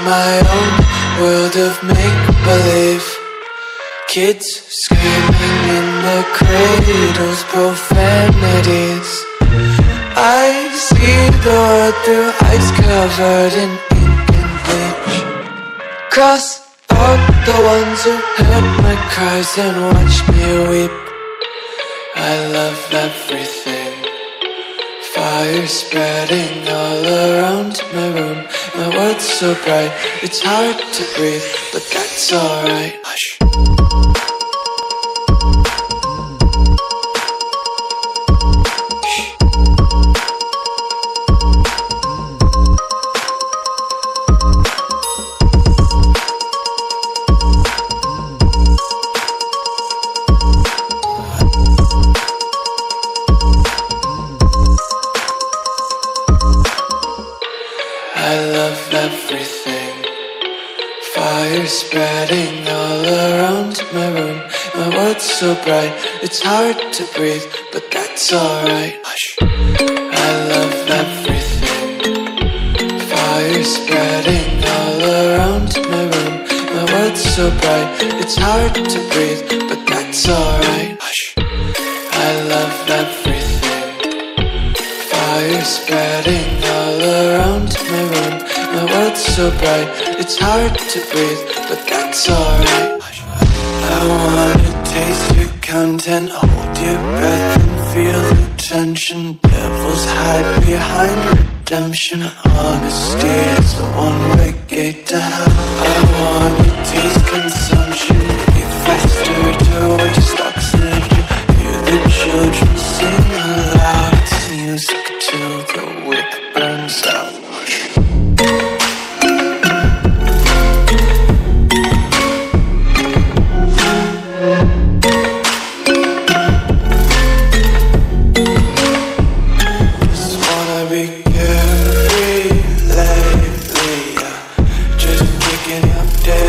my own world of make-believe. Kids screaming in the cradles, profanities. I see the world through eyes covered in ink and bleach. Cross out the ones who heard my cries and watched me weep. I love everything. Fire spreading all around my room. My world's so bright, it's hard to breathe, but that's alright. Hush. Everything. Fire spreading all around my room. My world's so bright, it's hard to breathe, but that's alright. Hush. I love everything. Fire spreading all around my room. My world's so bright, it's hard to breathe, but that's alright. Hush. I love everything. Fire spreading all around my room. My world's so bright, it's hard to breathe, but that's alright. I wanna taste your content, hold your breath and feel the tension. Devils hide behind redemption. Honesty is a one-way gate to hell. I wanna taste consumption, breathe faster to waste oxygen. Hear the children sing aloud. It's music till the wick burns out. Just picking up days.